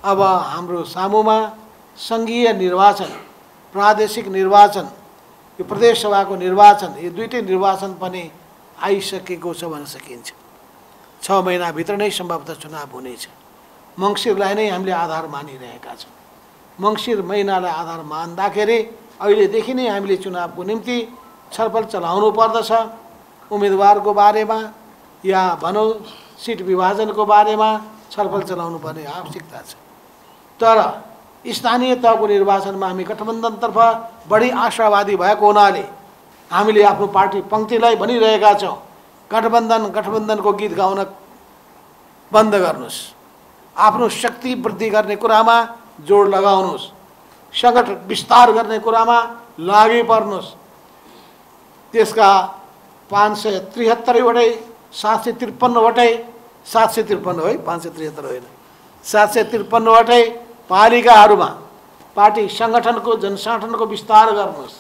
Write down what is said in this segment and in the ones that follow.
अब हाम्रो सामुमा सङ्घीय निर्वाचन, प्रादेशिक निर्वाचन, यो प्रदेश सभाको निर्वाचन, यो दुईटै निर्वाचन पनि आइसकेको छ भन्न सकिन्छ। 6 महिनाभित्र नै सम्भवतः चुनाव हुनेछ। मङ्सिरलाई नै हामीले आधार मानिरहेका छौँ। मङ्सिर महिनालाई आधार मान्दाखेरि अहिलेदेखि नै हामीले चुनावको निम्ति छलफल चलाउनु पर्दछ। उम्मेदवारको बारेमा या भनौँ सिट विभाजनको बारेमा छलफल चलाउनु पर्ने आवश्यकता छ। तर स्थानीय तहको निर्वाचनमा हामी गठबन्धनतर्फ बढी आशावादी भएको हुनाले हामीले आफ्नो पार्टी पङ्क्तिलाई भनिरहेका छौँ, गठबन्धनको गीत गाउन बन्द गर्नुहोस्, आफ्नो शक्ति वृद्धि गर्ने कुरामा जोड लगाउनुहोस्, सङ्गठन विस्तार गर्ने कुरामा लागि पर्नुहोस्। त्यसका 573 वटै 753 वटै 753 है, 573 होइन, 753 वटै पालिकाहरूमा पार्टी सङ्गठनको जनसङ्गठनको विस्तार गर्नुहोस्।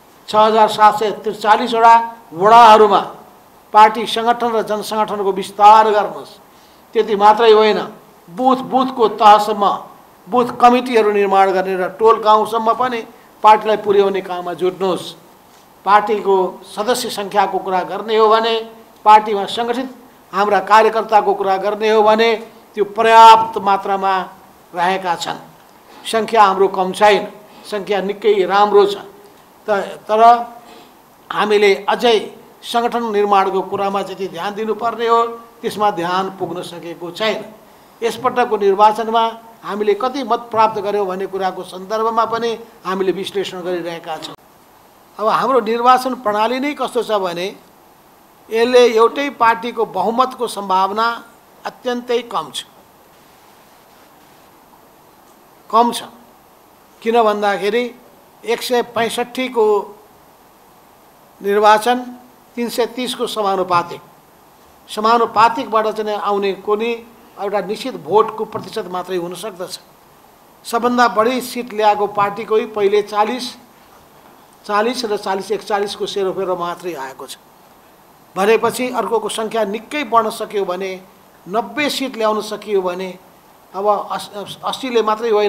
6743 वटा वडाहरूमा पार्टी सङ्गठन र जनसङ्गठनको विस्तार गर्नुहोस्। त्यति मात्रै होइन, बुथको तहसम्म बुथ कमिटीहरू निर्माण गर्ने र टोल गाउँसम्म पनि पार्टीलाई पुर्याउने काममा जुट्नुहोस्। पार्टीको सदस्य सङ्ख्याको कुरा गर्ने हो भने, पार्टीमा सङ्गठित हाम्रा कार्यकर्ताको कुरा गर्ने हो भने त्यो पर्याप्त मात्रामा रहेका छन्। सङ्ख्या हाम्रो कम छैन, सङ्ख्या निकै राम्रो छ। तर हामीले अझै सङ्गठन निर्माणको कुरामा जति ध्यान दिनुपर्ने हो त्यसमा ध्यान पुग्न सकेको छैन। यसपटकको निर्वाचनमा हामीले कति मत प्राप्त गर्यौँ भन्ने कुराको सन्दर्भमा पनि हामीले विश्लेषण गरिरहेका छौँ। अब हाम्रो निर्वाचन प्रणाली नै कस्तो छ भने यसले एउटै पार्टीको बहुमतको सम्भावना अत्यन्तै कम छ। किन भन्दाखेरि 165 को निर्वाचन 330 को समानुपातिकबाट चाहिँ आउने कुनै एउटा निश्चित भोटको प्रतिशत मात्रै हुन सक्दछ। सबभन्दा बढी सिट ल्याएको पार्टीकै पहिले 40 र 41 को सेरोफेरो मात्रै आएको छ। भनेपछि अर्कोको सङ्ख्या निकै बढ्न सक्यो भने 90 सिट ल्याउन सकियो भने अब 80ले मात्रै होइन,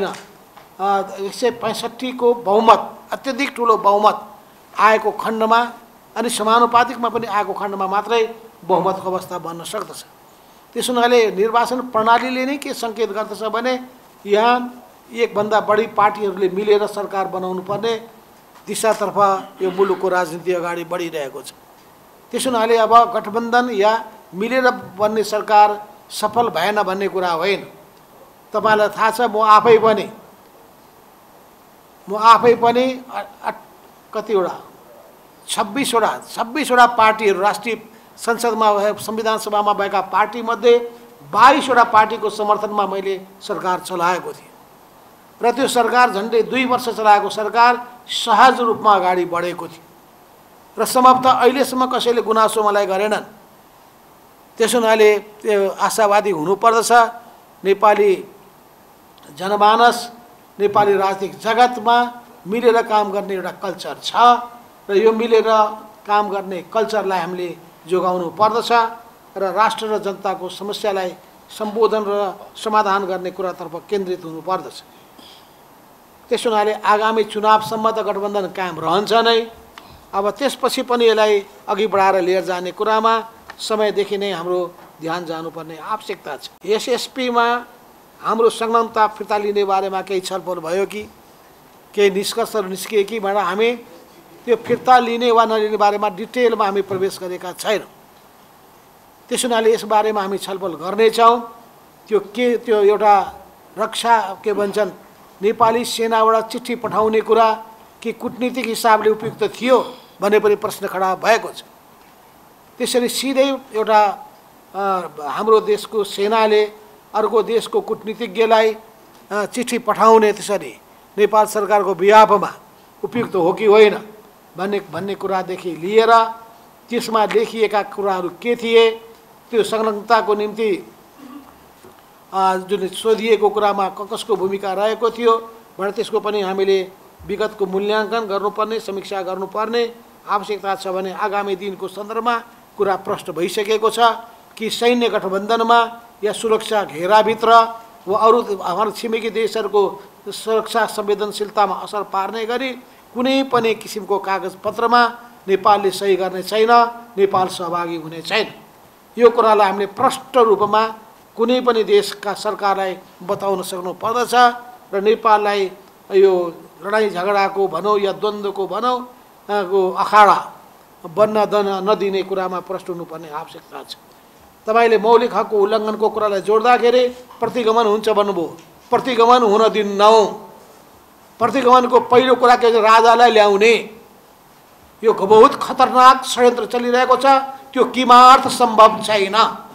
165 को बहुमत, अत्यधिक ठुलो बहुमत आएको खण्डमा अनि समानुपातिकमा पनि आएको खण्डमा मात्रै बहुमतको अवस्था बन्न सक्दछ। त्यसो हुनाले निर्वाचन प्रणालीले नै के सङ्केत गर्दछ भने यहाँ एकभन्दा बढी पार्टीहरूले मिलेर सरकार बनाउनु पर्ने दिशातर्फ यो मुलुकको राजनीति अगाडि बढिरहेको छ। त्यसो हुनाले अब गठबन्धन या मिलेर बन्ने सरकार सफल भएन भन्ने कुरा होइन। तपाईँलाई थाहा छ, म आफै पनि कतिवटा 26 वटा पार्टीहरू राष्ट्रिय संसदमा संविधान सभामा भएका पार्टीमध्ये 22 वटा पार्टीको समर्थनमा मैले सरकार चलाएको थिएँ र त्यो सरकार झन्डै 2 वर्ष चलाएको सरकार सहज रूपमा अगाडि बढेको थियो र सम्भवतः अहिलेसम्म कसैले गुनासो मलाई गरेनन्। त्यसो हुनाले त्यो आशावादी हुनुपर्दछ। नेपाली जनमानस, नेपाली राजनीतिक जगतमा मिलेर काम गर्ने एउटा कल्चर छ र यो मिलेर काम गर्ने कल्चरलाई हामीले जोगाउनु पर्दछ र राष्ट्र र जनताको समस्यालाई सम्बोधन र समाधान गर्ने कुरातर्फ केन्द्रित हुनुपर्दछ। त्यसो हुनाले आगामी चुनावसम्म त गठबन्धन कायम रहन्छ नै। अब त्यसपछि पनि यसलाई अघि बढाएर लिएर जाने कुरामा समयदेखि नै हाम्रो ध्यान जानुपर्ने आवश्यकता छ। एसएसपीमा हाम्रो संलग्नता फिर्ता लिने बारेमा केही छलफल भयो कि केही निष्कर्षहरू निस्किए कि भनेर हामी त्यो फिर्ता लिने वा नलिने बारेमा डिटेलमा हामी प्रवेश गरेका छैनौँ। त्यसो हुनाले यस बारेमा हामी छलफल गर्नेछौँ। त्यो एउटा रक्षा के भन्छन् नेपाली सेनाबाट चिठी पठाउने कुरा कि कूटनीतिक हिसाबले उपयुक्त थियो भन्ने पनि प्रश्न खडा भएको छ। त्यसरी सिधै एउटा हाम्रो देशको सेनाले अर्को देशको कूटनीतिज्ञलाई चिठी पठाउने त्यसरी नेपाल सरकारको बिहाफमा उपयुक्त हो कि होइन भन्ने कुरादेखि लिएर त्यसमा लेखिएका कुराहरू के थिए, त्यो संलग्नताको निम्ति जुन सोधिएको कुरामा कसको भूमिका रहेको थियो भनेर त्यसको पनि हामीले विगतको मूल्याङ्कन गर्नुपर्ने, समीक्षा गर्नुपर्ने आवश्यकता छ भने आगामी दिनको सन्दर्भमा कुरा प्रष्ट भइसकेको छ कि सैन्य गठबन्धनमा या सुरक्षा घेराभित्र वा अरू हाम्रो छिमेकी देशहरूको सुरक्षा संवेदनशीलतामा असर पार्ने गरी कुनै पनि किसिमको कागजपत्रमा नेपालले सही गर्ने छैन, नेपाल सहभागी हुने छैन। यो कुरालाई हामीले प्रष्ट रूपमा कुनै पनि देशका सरकारलाई बताउन सक्नु पर्दछ र नेपाललाई यो लडाईँ झगडाको भनौँ या द्वन्द्वको भनौँ को अखाडा बन्न नदिने कुरामा प्रष्ट हुनुपर्ने आवश्यकता छ। तपाईले मौलिक हकको उल्लङ्घनको कुरालाई जोड्दाखेरि प्रतिगमन हुन्छ भन्नुभयो, प्रतिगमन हुन दिन्नौ। प्रतिगमनको पहिलो कुरा के राजालाई ल्याउने, यो बहुत खतरनाक षड्यन्त्र चलिरहेको छ, त्यो किमार्थ सम्भव छैन।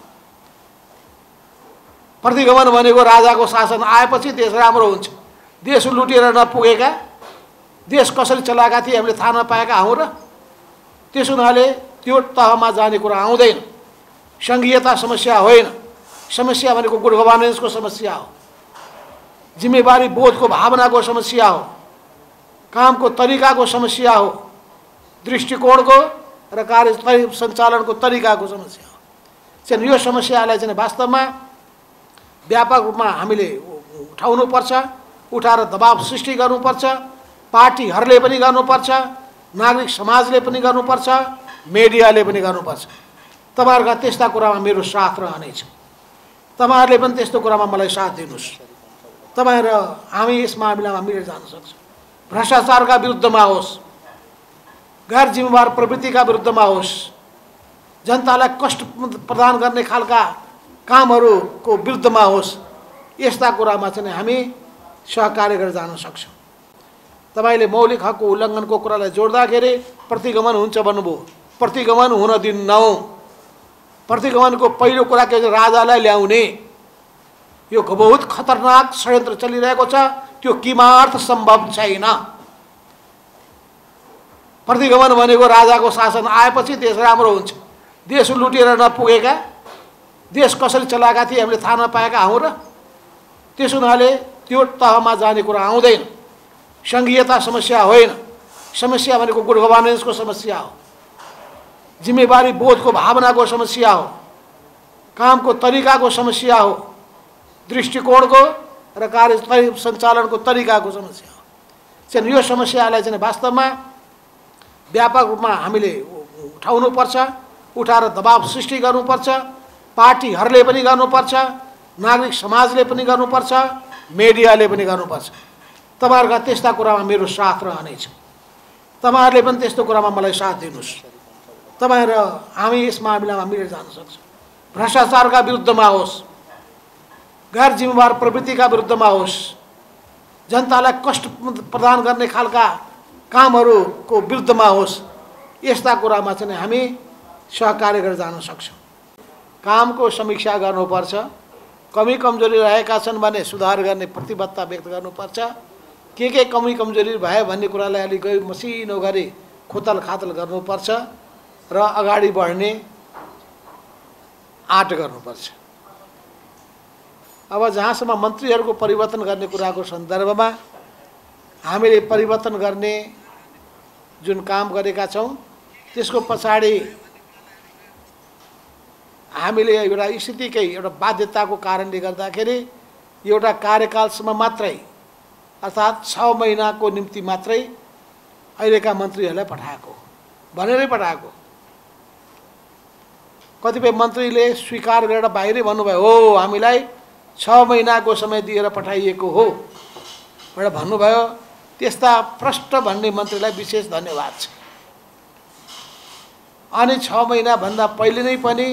प्रतिगमन भनेको राजाको शासन आएपछि देश राम्रो हुन्छ। देश लुटेर नपुगेका, देश कसरी चलाएका थिए हामीले थाहा नपाएका हौँ र? त्यस हुनाले त्यो तहमा जाने कुरा आउँदैन। सङ्घीयता समस्या होइन, समस्या भनेको गुड गभर्नेन्सको समस्या हो, जिम्मेवारी बोधको भावनाको समस्या हो, कामको तरिकाको समस्या हो, दृष्टिकोणको र कार्य सञ्चालनको तरिकाको समस्या हो। चाहिँ यो समस्यालाई चाहिँ वास्तवमा व्यापक रूपमा हामीले उठाउनुपर्छ, उठाएर दबाव सृष्टि गर्नुपर्छ, पार्टीहरूले पनि गर्नुपर्छ, नागरिक समाजले पनि गर्नुपर्छ, मिडियाले पनि गर्नुपर्छ। तपाईहरुका त्यस्ता कुरामा मेरो साथ रहनेछ। तपाईहरुले पनि त्यस्तो कुरामा मलाई साथ दिनुस्। तपाईहरु हामी यस मामिलामा मिलेर जान सक्छौँ। भ्रष्टाचारका विरुद्धमा होस्, गैर जिम्मेवार प्रवृत्तिका विरुद्धमा होस्, जनतालाई कष्ट प्रदान गर्ने खालका कामहरूको विरुद्धमा होस्, यस्ता कुरामा चाहिँ हामी सहकार्य गरेर जान सक्छौँ। तपाईले मौलिक हकको उल्लङ्घनको कुरालाई जोड्दाखेरि प्रतिगमन हुन्छ भन्नुभयो, प्रतिगमन हुन दिन्नौ। प्रतिगमनको पहिलो कुरा के राजालाई ल्याउने, यो बहुत खतरनाक षड्यन्त्र चलिरहेको छ, त्यो किमार्थ सम्भव छैन। प्रतिगमन भनेको राजाको शासन आएपछि देश राम्रो हुन्छ। देश लुटेर नपुगेका, देश कसरी चलाएका थिए हामीले थाहा नपाएका हौँ र? त्यस हुनाले त्यो तहमा जाने कुरा आउँदैन। सङ्घीयता समस्या होइन, समस्या भनेको गुड गभर्नेन्सको समस्या हो, जिम्मेवारी बोधको भावनाको समस्या हो, कामको तरिकाको समस्या हो, दृष्टिकोणको र कार्य सञ्चालनको तरिकाको समस्या हो। चाहिँ यो समस्यालाई चाहिँ वास्तवमा व्यापक रूपमा हामीले उठाउनुपर्छ, उठाएर दबाव सृष्टि गर्नुपर्छ, पार्टीहरूले पनि गर्नुपर्छ, नागरिक समाजले पनि गर्नुपर्छ, मिडियाले पनि गर्नुपर्छ। तपाईहरुका त्यस्ता कुरामा मेरो साथ रहनेछ। तपाईहरुले पनि त्यस्तो कुरामा मलाई साथ दिनुस्। तपाईहरु हामी यस मामिलामा मिलेर जान सक्छौँ। भ्रष्टाचारका विरुद्धमा होस्, गैर जिम्मेवार प्रवृत्तिका विरुद्धमा होस्, जनतालाई कष्ट प्रदान गर्ने खालका कामहरूको विरुद्धमा होस्, यस्ता कुरामा चाहिँ हामी सहकार्य गरेर जान सक्छौँ। कामको समीक्षा गर्नुपर्छ, कमी कमजोरी रहेका छन् भने सुधार गर्ने प्रतिबद्धता व्यक्त गर्नुपर्छ। के कमी कमजोरी भयो भन्ने कुरालाई अलिक मसिनो गरी खोतल खातल गर्नुपर्छ र अगाडि बढ्ने आँट गर्नुपर्छ। अब जहाँसम्म मन्त्रीहरूको परिवर्तन गर्ने कुराको सन्दर्भमा हामीले परिवर्तन गर्ने जुन काम गरेका छौँ त्यसको पछाडि हामीले एउटा स्थितिकै एउटा बाध्यताको कारणले गर्दाखेरि एउटा कार्यकालसम्म मात्रै अर्थात् 6 महिनाको निम्ति मात्रै अहिलेका मन्त्रीहरूलाई पठाएको भनेरै पठाएको। कतिपय मन्त्रीले स्वीकार गरेर बाहिरै भन्नुभयो, हो हामीलाई 6 महिनाको समय दिएर पठाइएको हो भनेर भन्नुभयो। त्यस्ता प्रष्ट भन्ने मन्त्रीलाई विशेष धन्यवाद छ। अनि 6 महिनाभन्दा पहिले नै पनि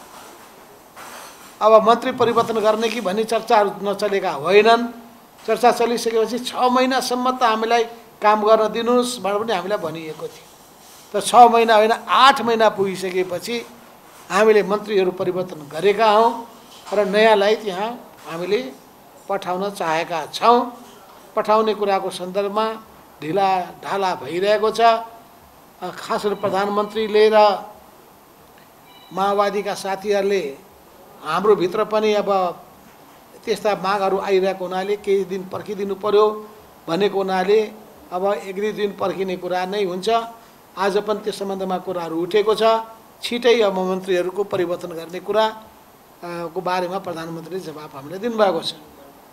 अब मन्त्री परिवर्तन गर्ने कि भन्ने चर्चाहरू नचलेका होइनन्। चर्चा चलिसकेपछि 6 महिनासम्म त हामीलाई काम गर्न दिनुस् भनेर पनि हामीलाई भनिएको थियो। त 6 महिना होइन 8 महिना पुगिसकेपछि हामीले मन्त्रीहरू परिवर्तन गरेका हौँ र नयाँलाई त्यहाँ हामीले पठाउन चाहेका छौँ। पठाउने कुराको सन्दर्भमा ढिला ढाला भइरहेको छ। खास गरी प्रधानमन्त्रीले र माओवादीका साथीहरूले हाम्रो भित्र पनि अब त्यस्ता मागहरू आइरहेको हुनाले केही दिन पर्खिदिनु पर्यो भनेको हुनाले अब 1-2 दिन पर्खिने कुरा नै हुन्छ। आज पनि त्यस सम्बन्धमा कुराहरू उठेको छ। छिटै अब मन्त्रीहरूको परिवर्तन गर्ने कुरा को बारेमा प्रधानमन्त्रीले जवाफ हामीलाई दिनुभएको छ।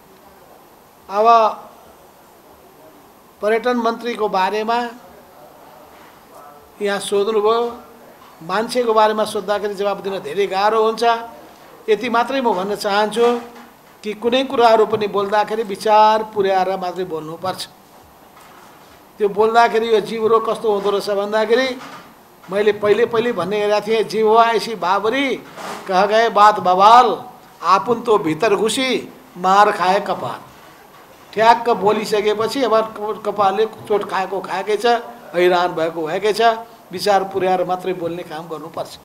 अब पर्यटन मन्त्रीको बारेमा यहाँ सोध्नुभयो। मान्छेको बारेमा सोद्धाखेरि जवाब दिन धेरै गाह्रो हुन्छ। यति मात्रै म भन्न चाहन्छु कि कुनै कुराहरू पनि बोल्दाखेरि विचार पुर्याएर मात्रै बोल्नुपर्छ। त्यो बोल्दाखेरि यो जिब्रो कस्तो हुँदो रहेछ भन्दाखेरि मैले पहिले भन्ने हेरेको थिएँ, जिह्वा ऐसी बाबरी कह गए बात बवाल, आपुन तो भित्र घुसी मार खाए कपाल। ठ्याक्क बोलिसकेपछि अब कपालले चोट खाएकै छ, हैरान भएको भएकै छ। विचार पुर्याएर मात्रै बोल्ने काम गर्नुपर्छ।